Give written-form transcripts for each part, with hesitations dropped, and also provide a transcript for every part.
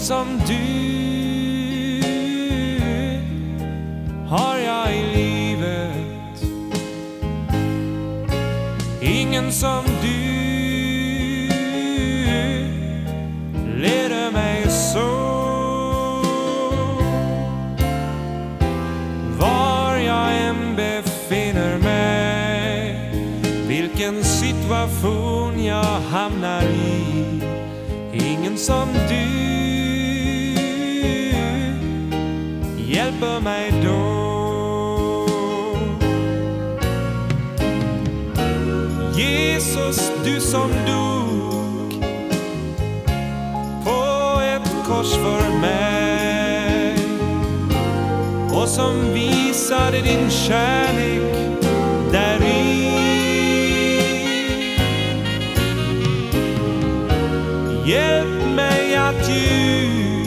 som du har jag i livet. Ingen som du leder mig så. Var jag än befinner mig, vilken situation jag hamnar i, ingen som du hjälper mig då. Jesus, du som dog på ett kors för mig och som visade din kärlek däri. Hjälp mig att ge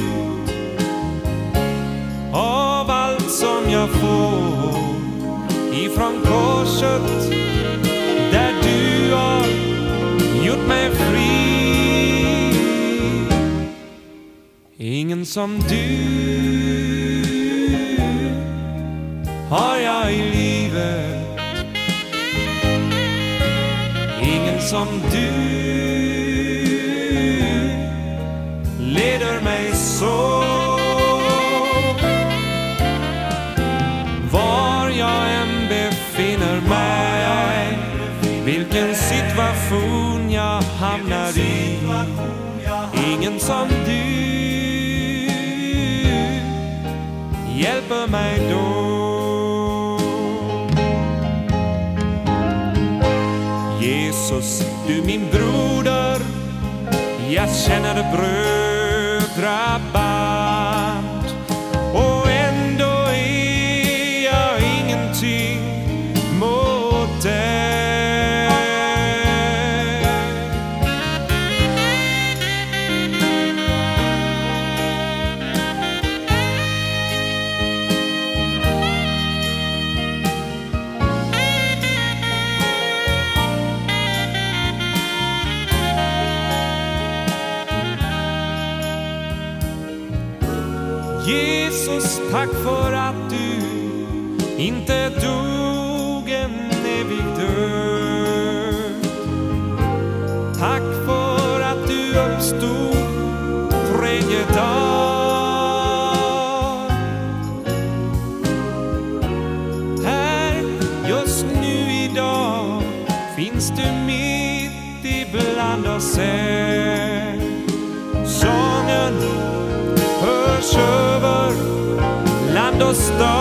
av allt som jag får ifrån korset där du har gjort mig fri. Ingen som du har jag i livet. Ingen som du leder mig så. Var jag än befinner mig, vilken situation jag hamnar i, ingen som du hjälper mig då. Jesus, du min broder, jag känner brödraband, och ändå är jag ingenting mot dig. Jesus, tack för att du inte dog en evig död. Tack för att du uppstod tredje dag. Här just nu idag finns du mitt ibland oss. Sången hörs över land och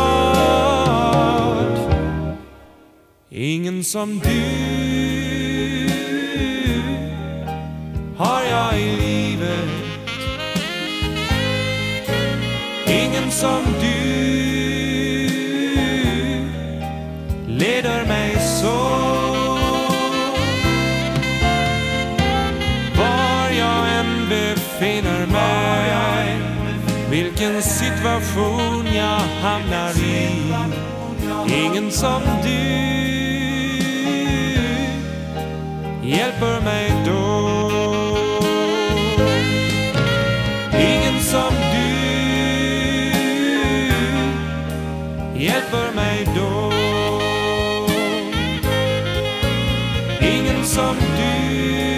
stad. Ingen som du har jag i livet. Ingen som du leder mig så. Var jag än befinner mig, vilken situation jag hamnar i, ingen som du hjälper mig då. Ingen som du hjälper mig då. Ingen som du